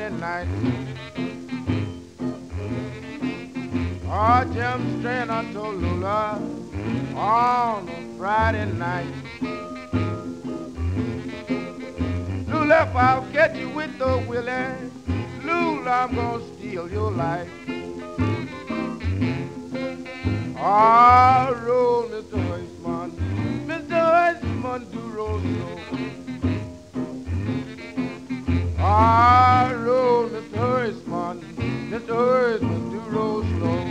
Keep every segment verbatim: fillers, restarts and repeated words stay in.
Friday night. Oh, Jim Strainer told Lula on a Friday night. Lula, if I'll catch you with the willie, Lula, I'm gonna steal your life. Oh, roll, Mister Huisman, Mister Huisman, do roll slow. Ah, roll, Mister Huisman, Mister Huisman, do roll slow.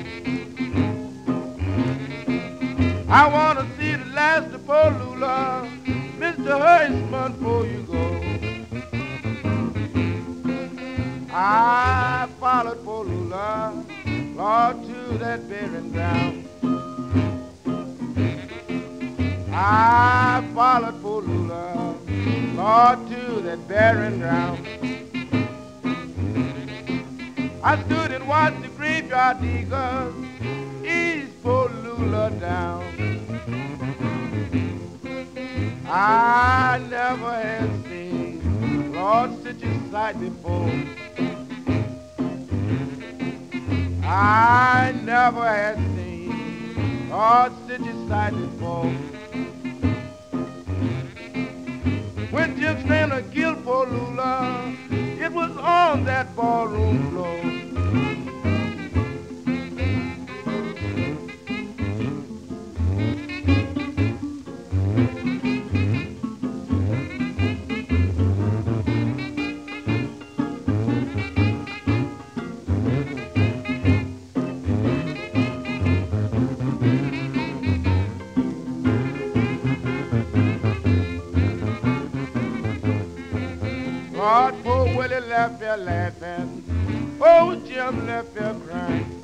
I want to see the last of poor Lula, Mister Huisman, before you go. I followed poor Lula, Lord, to that burying ground. I followed poor Lula, Lord, to that burying ground. I stood and watched the graveyard diggers ease poor Lula down. I never had seen Lord such a sight before. I never had seen Lord such a sight before. When Jim Strainer killed poor Lula, it was on that ballroom floor. Lord, poor Willie left here laughing, oh, Jim left here crying.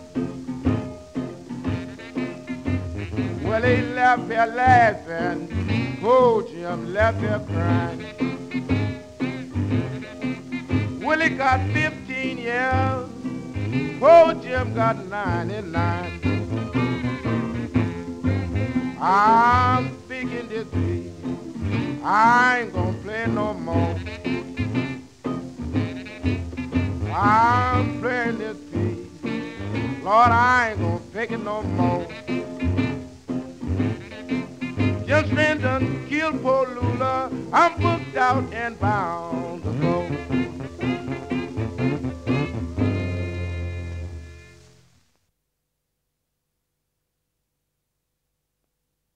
Willie left here laughing, oh, Jim left here crying. Willie got fifteen years, oh, Jim got ninety-nine. I'm speaking this week, I ain't gonna play no more. I'm playing this piece, Lord, I ain't gonna pick it no more. Jim Strainer done killed poor Lula, I'm booked out and bound.